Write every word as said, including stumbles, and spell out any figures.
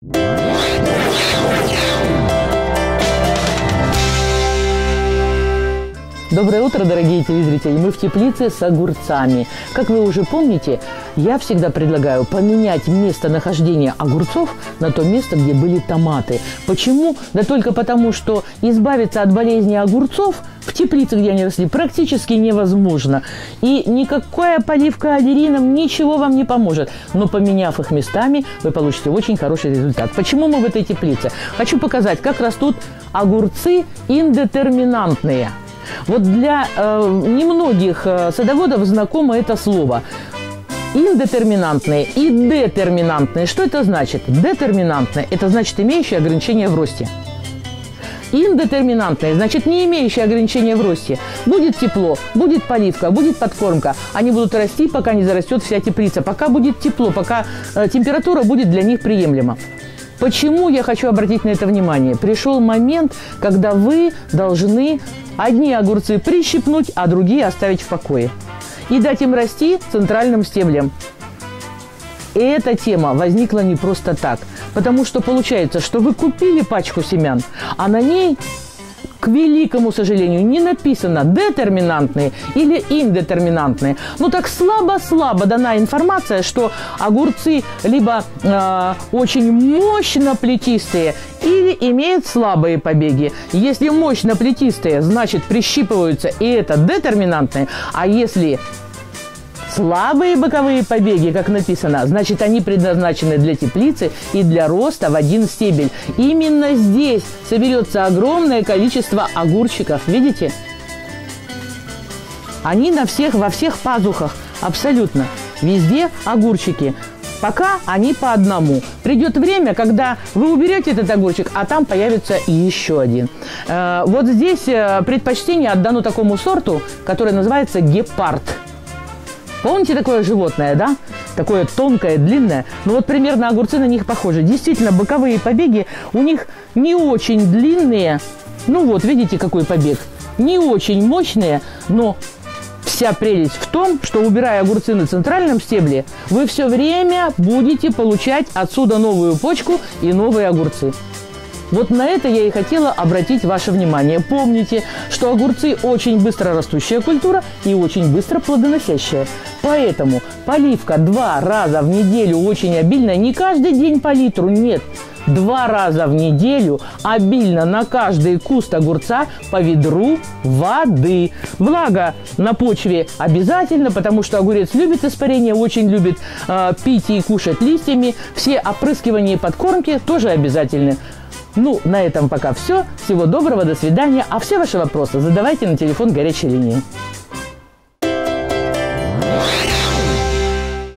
Доброе утро, дорогие телезрители! Мы в теплице с огурцами. Как вы уже помните, я всегда предлагаю поменять местонахождение огурцов на то место, где были томаты. Почему? Да только потому, что избавиться от болезни огурцов в теплице, где они росли, практически невозможно. И никакая поливка адерином ничего вам не поможет. Но поменяв их местами, вы получите очень хороший результат. Почему мы в этой теплице? Хочу показать, как растут огурцы индетерминантные. Вот для э, немногих э, садоводов знакомо это слово. Индетерминантные и детерминантные. Что это значит? Детерминантные – это значит имеющие ограничения в росте. Индетерминантные – значит не имеющие ограничения в росте. Будет тепло, будет поливка, будет подкормка. Они будут расти, пока не зарастет вся теплица. Пока будет тепло, пока э, температура будет для них приемлема. Почему я хочу обратить на это внимание? Пришел момент, когда вы должны одни огурцы прищипнуть, а другие оставить в покое. И дать им расти центральным стеблем. И эта тема возникла не просто так. Потому что получается, что вы купили пачку семян, а на ней, к великому сожалению, не написано детерминантные или индетерминантные. Ну так слабо-слабо дана информация, что огурцы либо э, очень мощно плетистые или имеют слабые побеги. Если мощно плетистые, значит прищипываются, и это детерминантные. А если слабые боковые побеги, как написано, значит, они предназначены для теплицы и для роста в один стебель. Именно здесь соберется огромное количество огурчиков. Видите? Они на всех, во всех пазухах. Абсолютно. Везде огурчики. Пока они по одному. Придет время, когда вы уберете этот огурчик, а там появится еще один. Э, вот здесь предпочтение отдано такому сорту, который называется гепард. Помните такое животное, да? Такое тонкое, длинное. Ну вот примерно огурцы на них похожи. Действительно, боковые побеги у них не очень длинные. Ну вот, видите, какой побег. Не очень мощные, но вся прелесть в том, что, убирая огурцы на центральном стебле, вы все время будете получать отсюда новую почку и новые огурцы. Вот на это я и хотела обратить ваше внимание. Помните, что огурцы очень быстро растущая культура и очень быстро плодоносящая. Поэтому поливка два раза в неделю очень обильная. Не каждый день по литру, нет. Два раза в неделю обильно на каждый куст огурца по ведру воды. Влага на почве обязательно, потому что огурец любит испарение, очень любит э, пить и кушать листьями. Все опрыскивания и подкормки тоже обязательны. Ну, на этом пока все. Всего доброго, до свидания. А все ваши вопросы задавайте на телефон горячей линии.